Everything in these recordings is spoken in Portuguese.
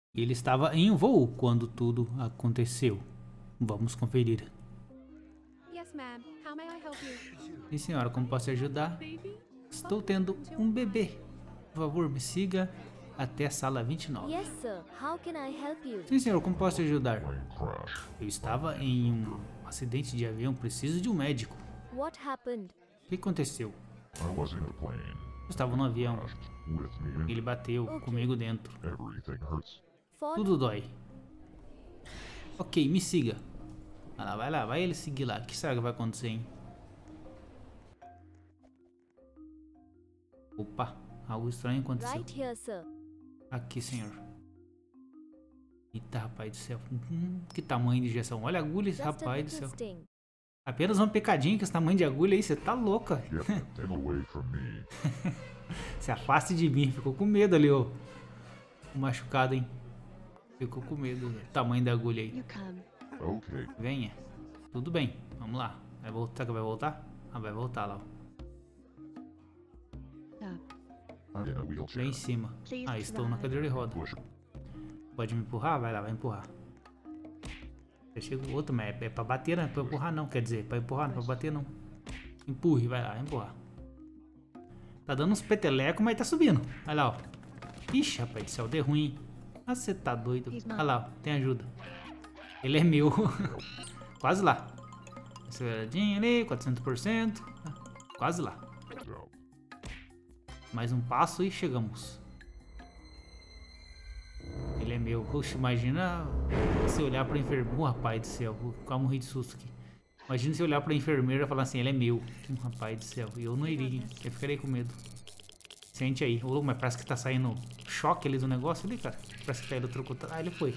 Ele estava em um voo quando tudo aconteceu. Vamos conferir. Yes, ma'am. How may I help you? Sim, senhora, como posso ajudar? Estou tendo um bebê. Por favor, me siga até a sala 29. Yes, sir. How can I help you? Sim, senhor, como posso ajudar? Eu estava em um acidente de avião, preciso de um médico. What happened? O que aconteceu? I was in a plane. Eu estava no avião. With me, Ele bateu comigo dentro. everything hurts. Tudo dói. Ok, me siga. Vai lá, vai ele seguir lá. O que será que vai acontecer, hein? Opa, algo estranho aconteceu. Right here, sir. Aqui, senhor. Eita, rapaz do céu. Que tamanho de injeção. Olha a agulha, Just a rapaz do little céu. sting. Apenas uma picadinha com esse tamanho de agulha aí. Você tá louca. Get the thing away from me. Se afaste de mim. Ficou com medo ali, ó. O machucado, hein? Ficou com medo do tamanho da agulha aí. You come. Okay. Venha. Tudo bem. Vamos lá. Vai voltar? Será que vai voltar? Ah, vai voltar lá, ó. Up. I'm in a Lá wheelchair. em cima. Please Ah, estou na drive. cadeira de roda. Push. Pode me empurrar? Vai lá, vai empurrar. Já chega o outro, mas é pra bater, não é pra empurrar não. Quer dizer, pra empurrar, não é pra bater não. Empurre, vai lá, vai empurrar. Tá dando uns petelecos, mas tá subindo. Olha lá, ó. Ixi, rapaz do céu, deu ruim, hein? Ah, você tá doido. Olha lá, ó, tem ajuda. Ele é meu. Quase lá. Aceleradinha ali, 400%. Quase lá. Go. Mais um passo e chegamos. Ele é meu. Oxe, imagina você olhar pra enfermeira. Rapaz do céu, vou quase morrer de susto aqui. Imagina você olhar pra enfermeira e falar assim, ele é meu. Rapaz do céu, eu não iria, hein? Eu ficaria com medo. Sente aí. Ô, mas parece que tá saindo choque ali do negócio ali, cara. Parece que tá eletrocutado. Ah, ele foi.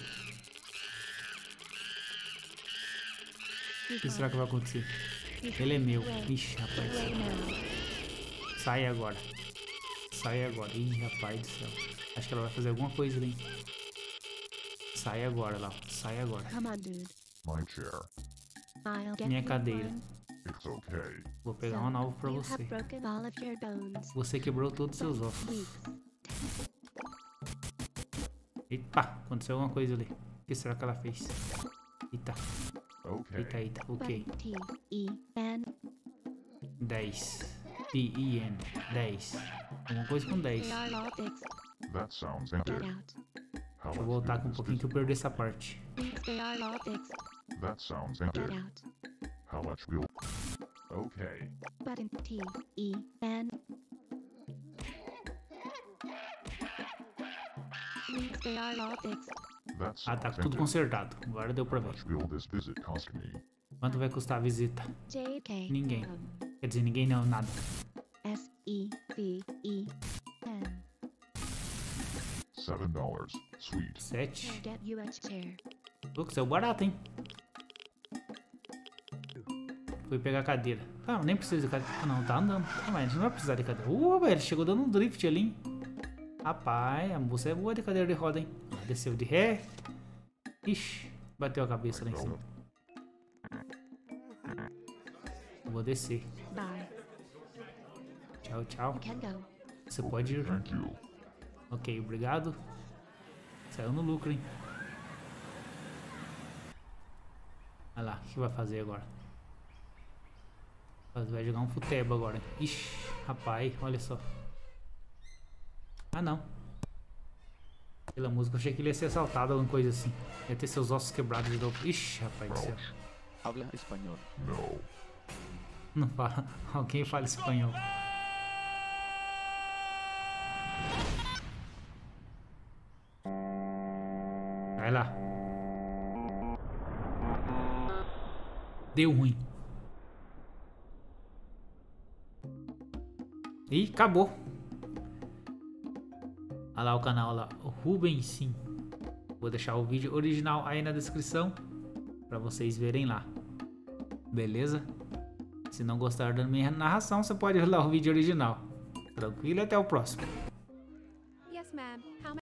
O que será que vai acontecer? Ele é meu. Ixi, rapaz do Way céu. now. Sai agora. Sai agora. Ih, rapaz do céu. Acho que ela vai fazer alguma coisa ali. Sai agora, lá. Sai agora. Come on, dude. My chair. I'll get Minha you cadeira. one. It's okay. Vou pegar uma nova pra You você. have broken all of your bones. Você quebrou todos os seus ossos. Weeks. Eita, aconteceu alguma coisa ali. O que será que ela fez? Eita, Okay. eita, eita. Ok. T-E-N. 10. P-I-N. 10. Alguma coisa com 10. They are all fixed. That sounds Get empty. out. How Deixa eu much voltar will com um this pouquinho que eu visit? perdi essa parte. They are all fixed. That sounds empty. Get out. How much will? Okay. Button T-E-N. They are all fixed. That Ah, tá sounds tudo empty. consertado. Agora deu pra How ver. much will this visit cost me? Quanto vai custar a visita? J-K. Ninguém. Quer dizer, ninguém não, nada. S-E-V-E-N. $7. Sweet. 7. I'll get you a chair. Louco, saiu barato, hein? Fui pegar a cadeira. Ah, nem precisa de cadeira. Ah, não, tá andando. Ah, mas não vai precisar de cadeira. Velho, chegou dando um drift ali, hein? Rapaz, a moça é boa de cadeira de roda, hein? Ela desceu de ré. Ixi, bateu a cabeça lá em cima. Vou descer. Bye. Tchau, tchau. You can go. Você pode ir. Thank you. Ok, obrigado. Saiu no lucro, hein? Olha lá, o que vai fazer agora? Vai jogar um futebol agora. Ixi, rapaz, olha só. Ah, não. Pela música, eu achei que ele ia ser assaltado, alguma coisa assim. Ia ter seus ossos quebrados de novo. Ixi, rapaz do céu. Habla español. No. Não fala. Alguém fala espanhol. Vai lá. Deu ruim. Ih, acabou. Olha lá o canal, olha lá. O Rubens Sim. Vou deixar o vídeo original aí na descrição para vocês verem lá. Beleza? Se não gostar da minha narração, você pode ir lá o vídeo original. Tranquilo e até o próximo. Yes, ma'am. How